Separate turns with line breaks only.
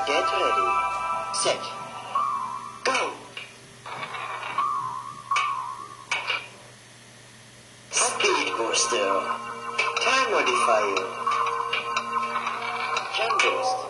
Get ready. Set. Go. Speed booster. Time modifier. Jump boost.